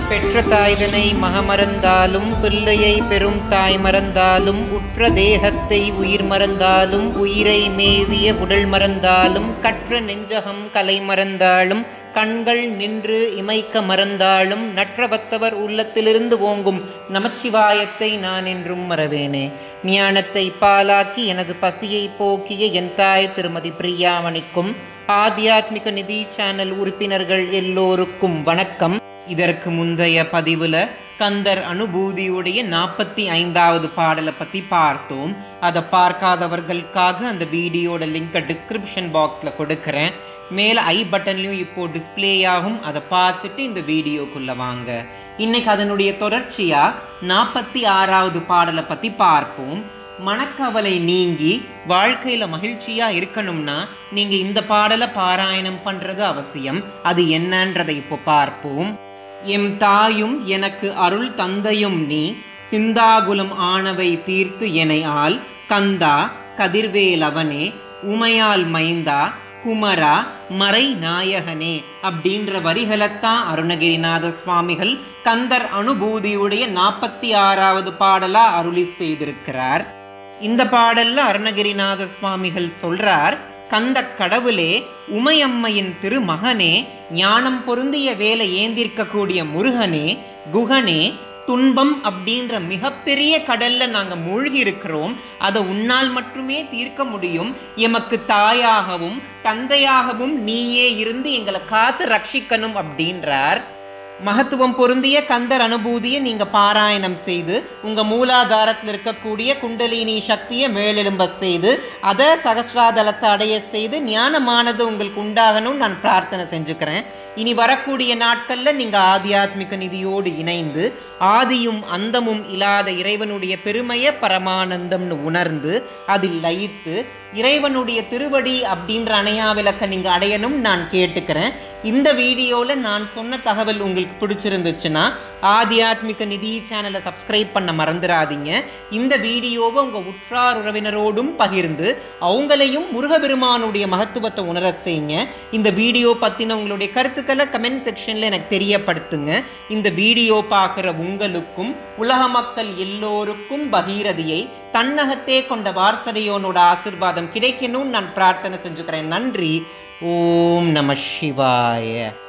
பெற்ற தாய்தனை மகமறந்தாலும் பிள்ளையை பெரும் தாய் மறந்தாலும் உற்ற தேகத்தை உயிர் மறந்தாலும் உயிரை மேவிய உடல் மறந்தாலும் கற்ற நெஞ்சகம் கலை மறந்தாலும் கண்கள் நின்று இமைக்க மறந்தாலும் நற்றவத்தவர் உள்ளத்திலிருந்து ஓங்கும் நமச்சிவாயத்தை நான் என்றும் மறவேனே. ஞானத்தை பாலாக்கி எனது பசியை போக்கிய என் தாய் திருமதி பிரியாமணிக்கும் ஆத்தியாத்மிக நிதி சேனல் உறுப்பினர்கள் எல்லோருக்கும் வணக்கம். இதற்கு முந்தைய பதிவில் கந்தர் அனுபூதியுடைய 45வது பாடலை பற்றி பார்த்தோம். அதை பார்க்காதவர்களுக்காக அந்த வீடியோட லிங்கை டிஸ்கிரிப்ஷன் பாக்ஸில் கொடுக்குறேன். மேலே ஐ பட்டன்லையும் இப்போது டிஸ்பிளே ஆகும். அதை பார்த்துட்டு இந்த வீடியோக்குள்ளே வாங்க. இன்னைக்கு அதனுடைய தொடர்ச்சியாக 46வது பாடலை பற்றி பார்ப்போம். மனக்கவலை நீங்கி வாழ்க்கையில் மகிழ்ச்சியாக இருக்கணும்னா நீங்கள் இந்த பாடலை பாராயணம் பண்ணுறது அவசியம். அது என்னன்றதை இப்போ பார்ப்போம். எம் தாயும் எனக்கு அருள் தந்தையும் நீ சிந்தாகுலம் ஆனவை தீர்த்து எனை ஆள் கந்தா கதிர்வேலவனே உமையால் மைந்தா குமரா மறை நாயகனே அப்படின்ற வரிகளைத்தான் அருணகிரிநாத சுவாமிகள் கந்தர் அனுபூதியுடைய 46வது பாடலா அருளி செய்திருக்கிறார். இந்த பாடல்ல அருணகிரிநாத சுவாமிகள் சொல்றார், கந்த கடவுளே, உமையம்மையின் திருமகனே, ஞானம் பொருந்திய வேலை ஏந்திருக்கக்கூடிய முருகனே, குகனே, துன்பம் அப்படின்ற மிகப்பெரிய கடல்ல நாங்கள் மூழ்கி இருக்கிறோம். அதை உன்னால் மட்டுமே தீர்க்க முடியும். எமக்கு தாயாகவும் தந்தையாகவும் நீயே இருந்து எங்களை காத்து ரட்சிக்கணும் அப்படின்றார். மகத்துவம் பொருந்திய கந்தர் அனுபூதியை நீங்கள் பாராயணம் செய்து உங்கள் மூலாதாரத்தில் இருக்கக்கூடிய குண்டலினி சக்தியை மேலெலும்ப செய்து அதை சகஸ்ராதலத்தை அடைய செய்து ஞானமானது உங்களுக்கு உண்டாகணும்னு நான் பிரார்த்தனை செஞ்சுக்கிறேன். இனி வரக்கூடிய நாட்களில் நீங்கள் ஆத்தியாத்மிக நிதியோடு இணைந்து ஆதியும் அந்தமும் இல்லாத இறைவனுடைய பெருமையை பரமானந்தம்னு உணர்ந்து அதில் லயித்து இறைவனுடைய திருவடி அப்படின்ற அணையா விளக்க நீங்கள் அடையணும் நான் கேட்டுக்கிறேன். இந்த வீடியோவில் நான் சொன்ன தகவல் உங்களுக்கு பிடிச்சிருந்துச்சுன்னா ஆத்தியாத்மிக நிதி சேனலை சப்ஸ்கிரைப் பண்ண மறந்துடாதீங்க. இந்த வீடியோவை உங்கள் உற்றார் உறவினரோடும் பகிர்ந்து அவங்களையும் முருகபெருமானுடைய மகத்துவத்தை உணர செய்யுங்க. இந்த வீடியோ பற்றின உங்களுடைய கருத்துக்களை கமெண்ட் செக்ஷனில் எனக்கு தெரியப்படுத்துங்க. இந்த வீடியோ பார்க்குற உங்களுக்கும் உலக மக்கள் எல்லோருக்கும் பகீரதியை தன்னகத்தே கொண்ட வாரசரையோனோட ஆசிர்வாதம் கிடைக்கணும்னு நான் பிரார்த்தனை செஞ்சுக்கிறேன். நன்றி. ஓம் நம சிவாய.